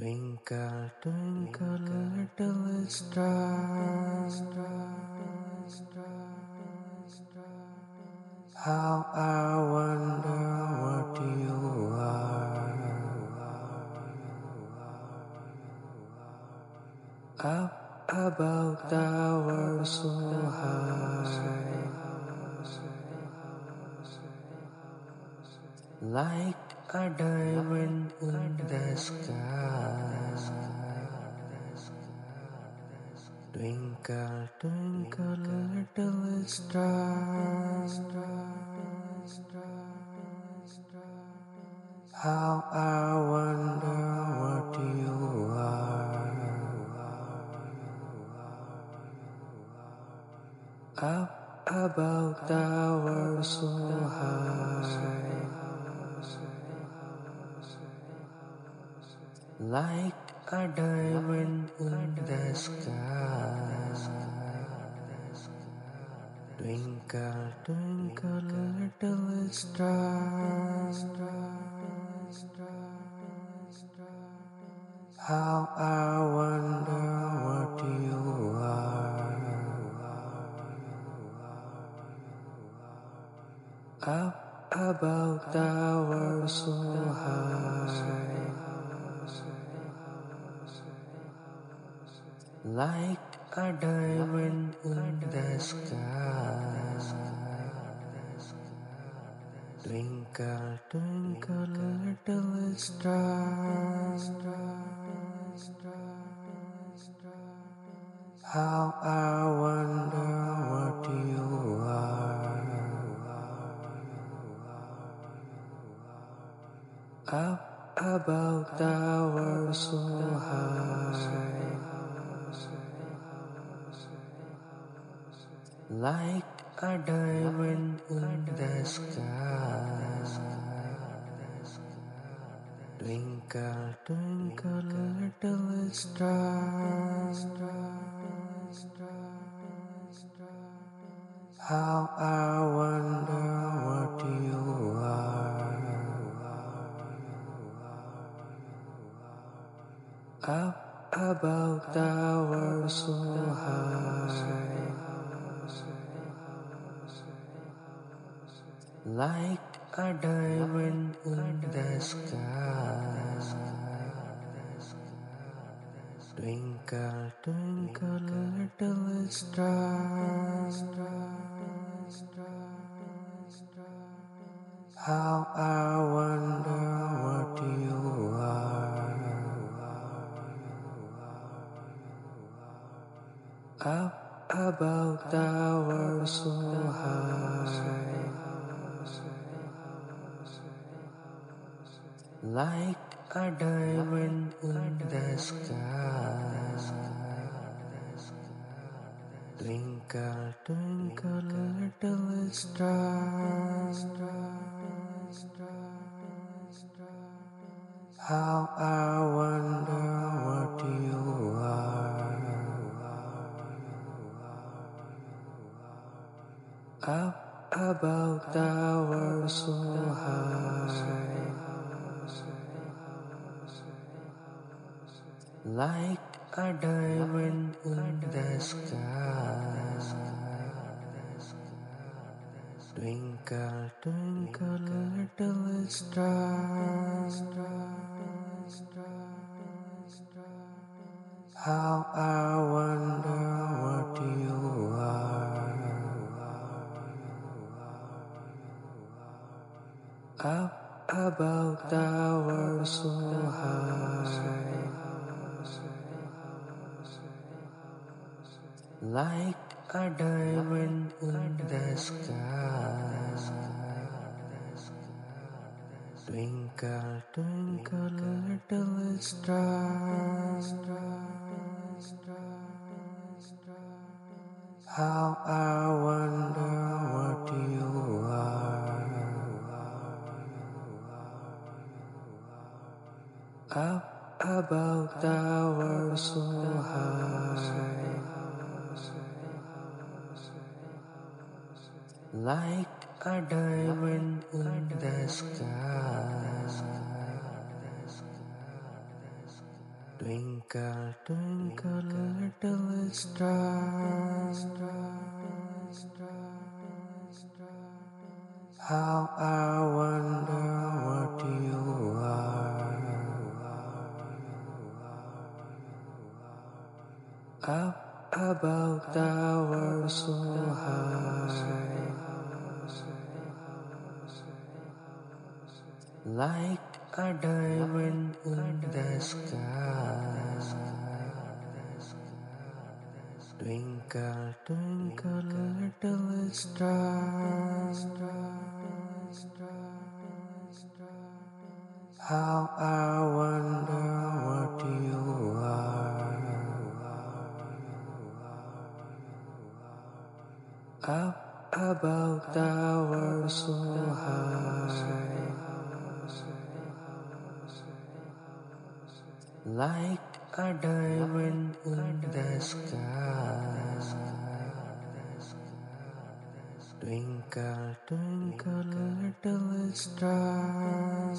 Twinkle, twinkle, little star, how I wonder what you are. Up above towers so high, like a diamond in the sky. Twinkle, twinkle, little star, how I wonder what you are. Up above towers so high, like a diamond in the sky. Twinkle, twinkle, little star, how I wonder what you are. Up above towers so high, like a diamond in the sky. Twinkle, twinkle, little star, how I wonder what you are. Up above towers so high, like a diamond in the sky. Twinkle, twinkle, little star, how I wonder what you are. Up above towers so high, like a diamond in the sky. Twinkle, twinkle, little star, how I wonder what you are. Up above towers so high, like a diamond in the sky. Twinkle, twinkle, little star, how I wonder what you are. Up above towers so high, like a diamond in the sky. Twinkle, twinkle, little star, how I wonder what you are. Up above towers so high, like a diamond in the sky. Twinkle, twinkle, little star, how I wonder what you are. Up above towers so high, like a diamond in the sky. Twinkle, twinkle, little star, how I wonder what you are. Up above towers so high, like a diamond in the sky. Twinkle, twinkle, little star, how I wonder what you are. Up above towers so high, like a diamond in the sky. Twinkle, twinkle, little star,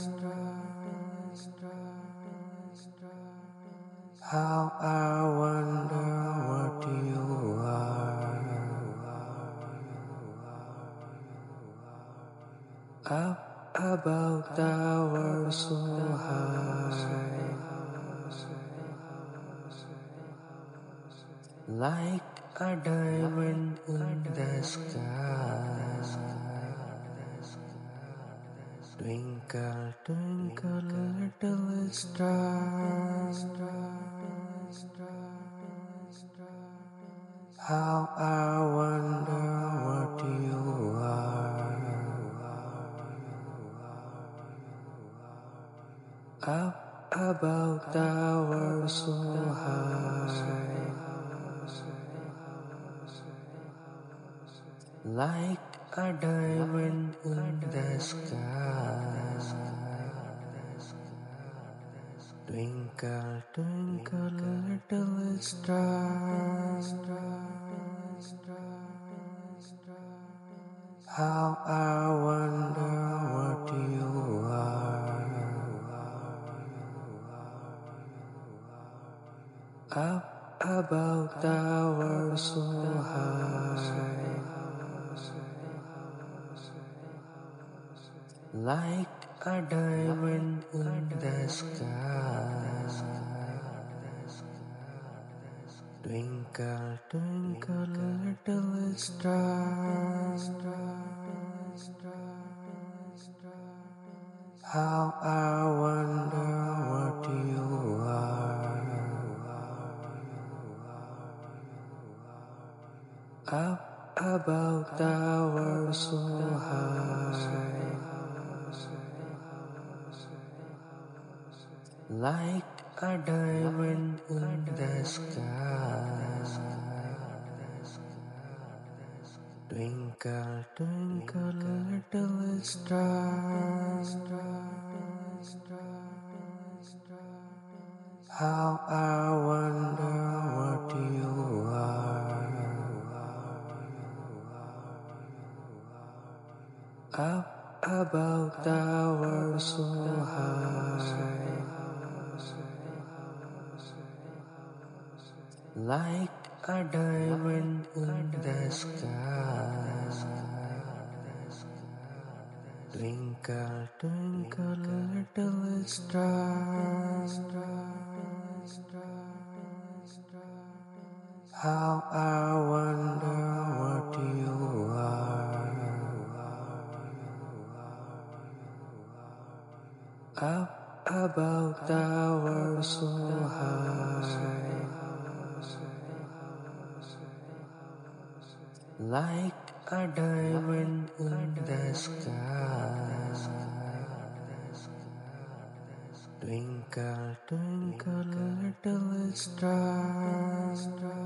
how I wonder what you are. Up above towers so high, like a diamond in the sky. Twinkle, twinkle, little star, how I wonder what you are. Up above towers so high, like a diamond in the sky. Twinkle, twinkle, little star, how I wonder what you are. Up above towers so high, like a diamond in the sky. Twinkle, twinkle, little star, how I wonder what you are. Up above towers so high, like a diamond in the sky. Twinkle, twinkle, little star, how I wonder what you are. Up above towers so high, like a diamond in the sky. Twinkle, twinkle, little star, how I wonder what you are. Up above towers so high, like a diamond in the sky. Twinkle, twinkle, little star,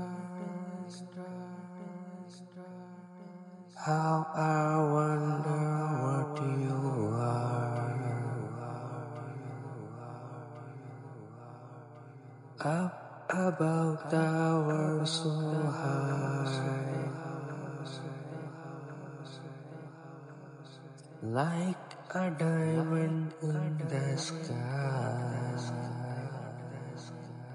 how I wonder what you are. Up above towers so high, like a diamond in the sky.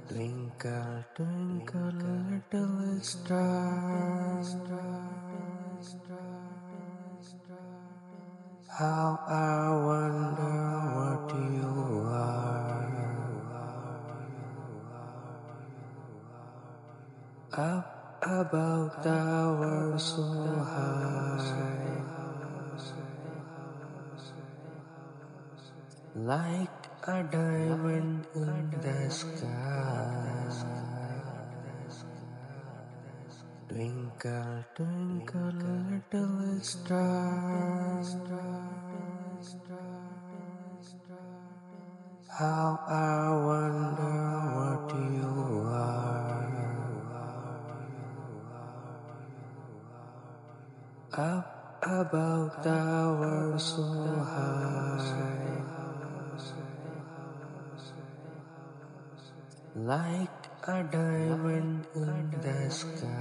Twinkle, twinkle, little star, how I wonder what you are. Up above towers so high, like a diamond in the sky. Twinkle, twinkle, little star, how I wonder what you are. Up above towers so high, like a diamond in the sky.